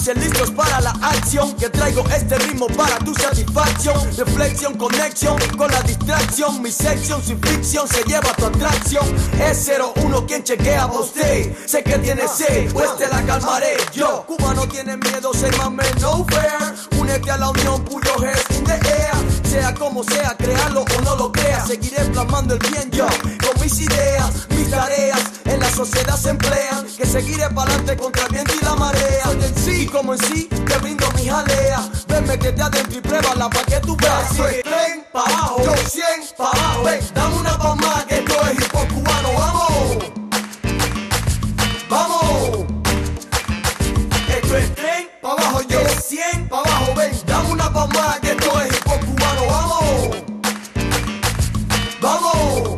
luces listos para la acción, que traigo este ritmo para tu satisfacción. Reflexión, conexión con la distracción. Mi sección sin ficción se lleva tu atracción. Es 01 quien chequea pa' usted. Sé que tiene sed, pues te la calmaré. Yo, Cuba no tiene miedo, say my man, no fair. Únete a la unión, put your hands in the air. Sea como sea, créalo o no lo creas, seguiré plasmando el bien yo, con mis ideas, mis tareas, en la sociedad se emplean, que seguiré pa'lante contra el viento y la marea. Soy en sí, y como en sí, te brindo mi jalea. Ven, métete adentro y pruébala pa' que tú veas. Soy tren pa' abajo, yo 100 pa' abajo. Ven, dame una pa' más, que esto es hip hop cubano, vamos. Vamos. Esto es tren pa' abajo, yo 100 pa' abajo. Ven, dame una pa' más, que esto es hip hop cubano, vamos. Vamos.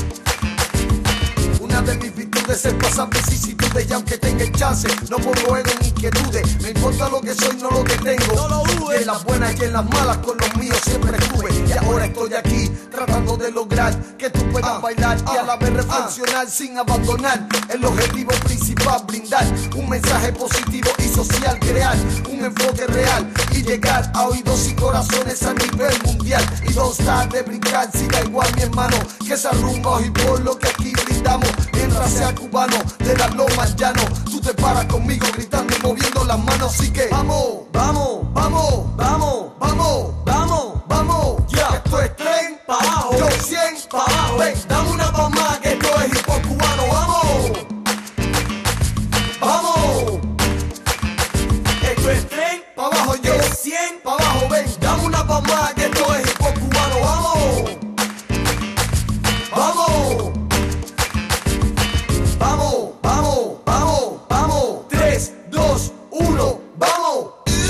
Una de mis virtudes es pasar vicisitudes, y aunque tenga el chance, no pongo ego en inquietudes. Me importa lo que soy, no lo que tengo. No lo dudes. Y en las buenas y en las malas, con los míos siempre estuve. Y ahora estoy aquí, tratando de lograr que tú puedas bailar y a la vez reflexionar sin abandonar el objetivo principal, brindar un mensaje positivo y social, crear un enfoque real y llegar a oídos y corazones a nivel mundial. Y don't stop de brincar, siga igual mi hermano, que esa rumba y por lo que aquí brindamos. Mientras sea cubano, de las lomas llano, tú te paras conmigo gritando y moviendo las manos. Así que vamos, vamos, vamos, vamos, vamos, vamos, vamos. Yeah. Esto es tren pa' abajo, yo 100 pa' abajo. Ven, dame una pa' más, que esto es hip hop cubano, vamos. Vamos. Esto es tren pa' abajo, yo 100 pa' abajo. Ven, dame una pa' más, que esto es hip hop cubano, vamos. Vamos. Vamos, vamos, vamos, vamos. 3, 2, 1, vamos.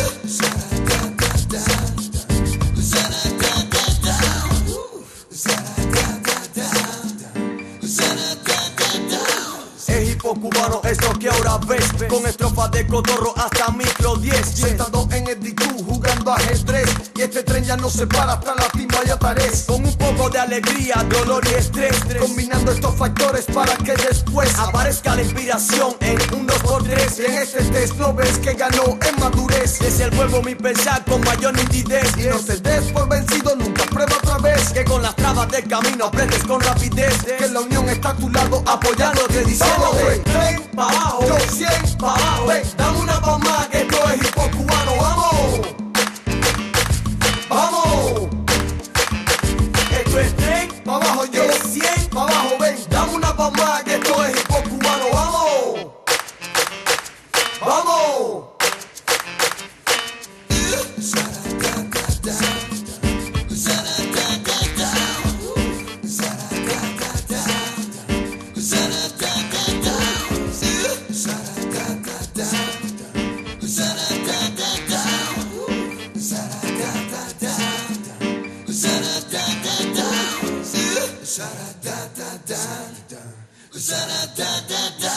Es hip hop cubano, esto que ahora ves, con estrofas de cotorro hasta micro 10. Sentado en el DQ jugando ajedrez, y este tren ya no se para hasta la timba y Atarés. Con un poco de alegría, dolor y estrés, combinando estos factores para que después aparezca la inspiración en un 2x3. Y en este test no ves que ganó en madurez. Es el juego mi pensar con mayor nitidez. Y no te des por vencido, nunca prueba otra vez. Que con las trabas del camino aprendes con rapidez. Que la unión está a tu lado apoyándote diciéndote tren pa' abajo, yo 100 pa' abajo. Ven, dame una pa' más, que esto es hip hop cubano, vamos. Vamos. Esto es tren pa' abajo, yo 100 pa' abajo. Ven, dame una pa' más, que esto es hip hop cubano, vamos. Vamos. Da da da da da da da da.